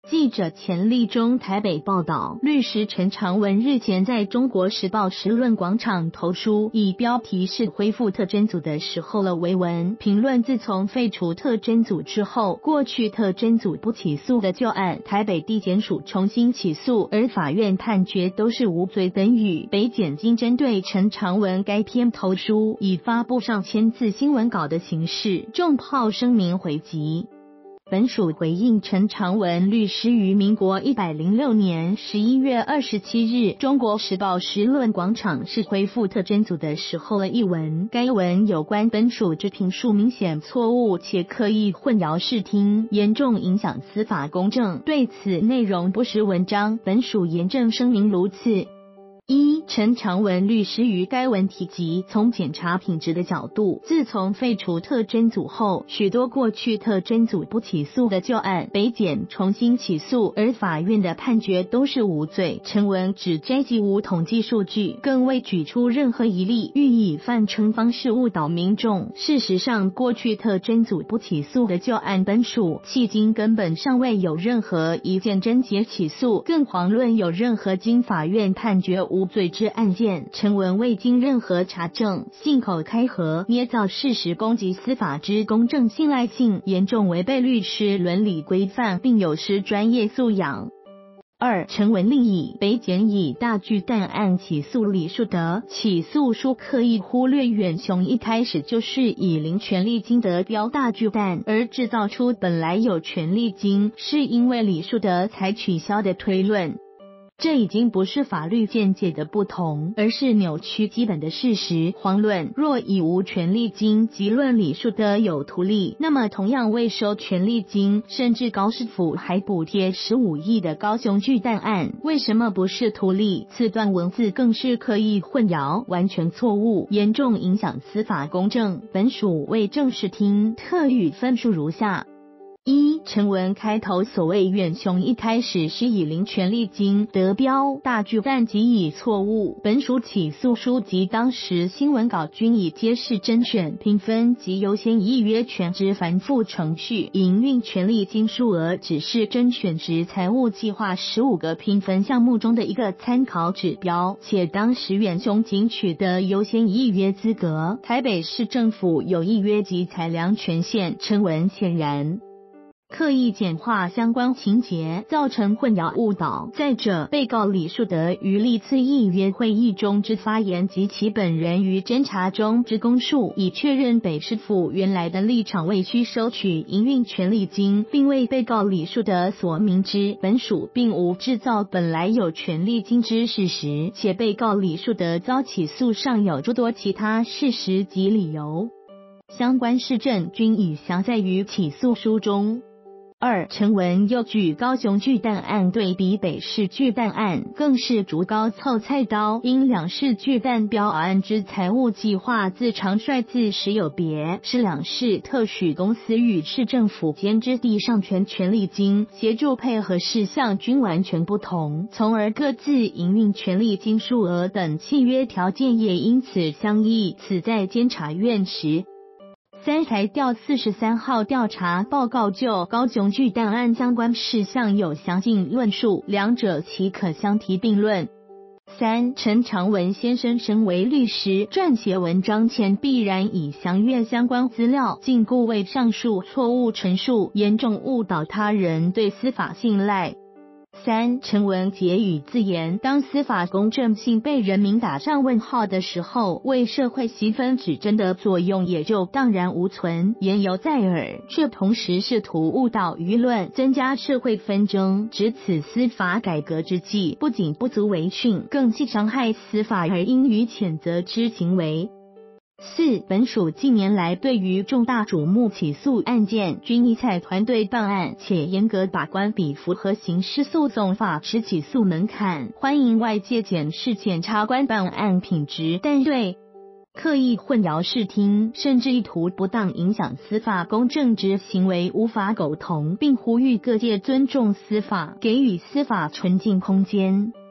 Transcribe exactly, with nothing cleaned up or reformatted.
记者钱立中台北报道，律师陈长文日前在中国时报时论广场投书，以标题是恢复特侦组的时候了为文，评论自从废除特侦组之后，过去特侦组不起诉的旧案，台北地检署重新起诉，而法院判决都是无罪等语。北检经针对陈长文该篇投书，以发布上千字新闻稿的形式，重炮声明回击。本署回应陈长文律师于民国一百零六年十一月二十七日中国时报时论广场是恢复特侦组的时候了一文，该文有关本署之评述明显错误且刻意混淆视听，严重影响司法公正，对此内容不实文章，本署严正声明如此。一、陈长文律师于该文提及，从检察品质的角度，自从废除特侦组后，许多过去特侦组不起诉的旧案，北检重新起诉，而法院的判决都是无罪。陈文只摘记无统计数据，更未举出任何一例，欲以泛称方式误导民众。事实上，过去特侦组不起诉的旧案，本署迄今根本尚未有任何一件侦结起诉，更遑论有任何经法院判决无无罪之案件。陈文未经任何查证，信口开河，捏造事实，攻击司法之公正信赖性，严重违背律师伦理规范，并有失专业素养。二、陈文另以北检以大巨蛋案起诉李树德，起诉书刻意忽略远雄一开始就是以零权利金得标大巨蛋，而制造出本来有权利金是因为李树德才取消的推论。这已经不是法律见解的不同，而是扭曲基本的事实。遑论若以无权利金即论李树德有图利，那么同样未收权利金，甚至高市府还补贴十五亿的高雄巨蛋案，为什么不是图利？此段文字更是刻意混淆，完全错误，严重影响司法公正。本署为正视听，特予分数如下。一、陈文开头所谓远雄一开始是以零权利金得标大巨蛋即已错误，本署起诉书及当时新闻稿均已揭示甄选评分及优先议约权之繁复程序，营运权利金数额只是甄选时财务计划十五个评分项目中的一个参考指标，且当时远雄仅取得优先议约资格，台北市政府有议约及裁量权限。陈文显然刻意简化相关情节，造成混淆误导。再者，被告李树德于历次议约会议中之发言及其本人于侦查中之供述，已确认北市府原来的立场为需收取营运权利金，并为被告李树德所明知。本署并无制造本来有权利金之事实，且被告李树德遭起诉上有诸多其他事实及理由，相关事证均已详载于起诉书中。二、陈文又举高雄巨蛋案对比北市巨蛋案，更是竹篙凑菜刀，因两市巨蛋标案之财务计划自常率自实有别，是两市特许公司与市政府间之地上权权利金协助配合事项均完全不同，从而各自营运权利金数额等契约条件也因此相异。此在监察院时三裁调四十三号调查报告就高雄巨蛋案相关事项有详尽论述，两者岂可相提并论。三、陈长文先生身为律师，撰写文章前必然已详阅相关资料，禁锢为上述错误陈述，严重误导他人对司法信赖。三、陈文结语自言，当司法公正性被人民打上问号的时候，为社会吸分指针的作用也就荡然无存，言犹在耳，却同时试图误导舆论，增加社会纷争。指此司法改革之际，不仅不足为训，更系伤害司法而应予谴责之行为。四、本署近年来对于重大瞩目起诉案件，均依采团队办案，且严格把关，比符合刑事诉讼法之起诉门槛。欢迎外界检视检察官办案品质，但对刻意混淆视听，甚至意图不当影响司法公正之行为无法苟同，并呼吁各界尊重司法，给予司法纯净空间。